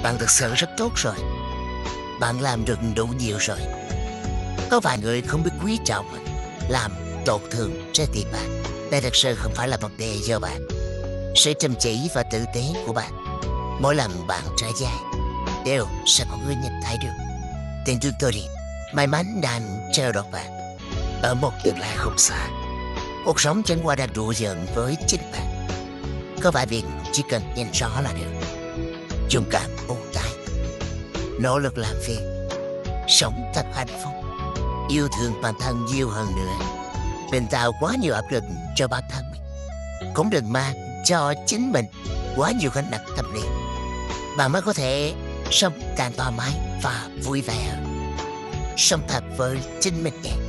Bạn thực sự rất tốt rồi. Bạn làm được đủ nhiều rồi. Có vài người không biết quý trọng làm tổn thương trái tim bạn. Đây thật sự không phải là vấn đề do bạn. Sự chăm chỉ và tử tế của bạn mỗi lần bạn trải dài đều sẽ có người nhìn thấy được. Tin tưởng tôi đi, may mắn đang chờ đợi bạn ở một tương lai không xa. Cuộc sống chẳng qua đang đùa giỡn với chính bạn. Có vài việc chỉ cần nhìn rõ là được. Dũng cảm buông tay, nỗ lực làm việc, sống thật hạnh phúc, yêu thương bản thân nhiều hơn nữa. Đừng tạo quá nhiều áp lực cho bản thân mình, cũng đừng mang cho chính mình quá nhiều gánh nặng tâm lý. Bạn mới có thể sống càng thoải mái và vui vẻ, sống thật với chính mình nhé.